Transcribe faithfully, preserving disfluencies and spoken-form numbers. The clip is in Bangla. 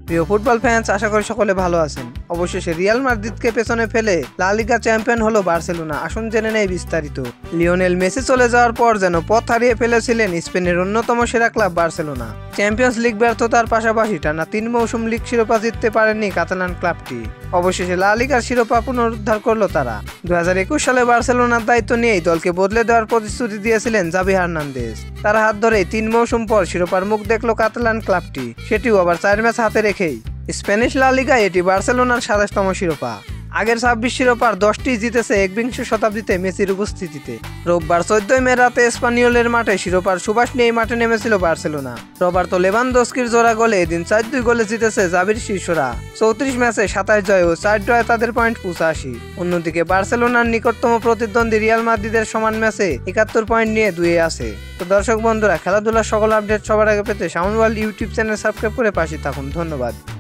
প্রিয় ফুটবল ফ্যান্স, আশা করি সকলে ভালো আছেন। অবশেষে রিয়াল মাদ্রিদকে পেছনে ফেলে লা লিগা চ্যাম্পিয়ন হলো বার্সেলোনা। আসুন জেনে নেই বিস্তারিত। লিওনেল মেসি চলে যাওয়ার পর যেন পথ হারিয়ে ফেলেছিলেন স্পেনের অন্যতম সেরা ক্লাব বার্সেলোনা। চ্যাম্পিয়ন্স লিগ ব্যর্থতার পাশাপাশি টানা তিন মৌসুম লিগ শিরোপা জিততে পারেনি কাতালান ক্লাবটি। অবশেষে লা লিগার শিরোপা পুনরুদ্ধার করলো তারা। দু হাজার একুশ সালে বার্সেলোনার দায়িত্ব নিয়েই দলকে বদলে দেওয়ার প্রতিশ্রুতি দিয়েছিলেন জাভি হার্নান্দেজ। তার হাত ধরেই তিন মৌসুম পর শিরোপার মুখ দেখলো কাতালান ক্লাবটি, সেটিও আবার চার ম্যাচ হাতে রেখেই। স্প্যানিশ লা লিগায় এটি বার্সেলোনার সাতাশতম শিরোপা। আগের ছাব্বিশ শিরোপার দশটি জিতেছে একবিংশ শতাব্দীতে মেসির উপস্থিতিতে। রোববার চোদ্দই মে রাতে স্পানিওলের মাঠে শিরোপার সুবাস নিয়ে মাঠে নেমেছিল বার্সেলোনা। রবার্তো লেভানদস্কির জোড়া গোলে এদিন চার দুই গোলে জিতেছে জাভির শিষ্যরা। চৌত্রিশ ম্যাচে সাতাশ জয় ও চার ড্রয়ে তাদের পয়েন্ট পঁচাশি। অন্যদিকে বার্সেলোনার নিকটতম প্রতিদ্বন্দ্বী রিয়াল মাদ্রিদের সমান ম্যাচে একাত্তর পয়েন্ট নিয়ে দুয়ে আছে। তো দর্শক বন্ধুরা, খেলাধুলার সকল আপডেট সবার আগে পেতে sound world YouTube channel subscribe করে পাশে থাকুন। ধন্যবাদ।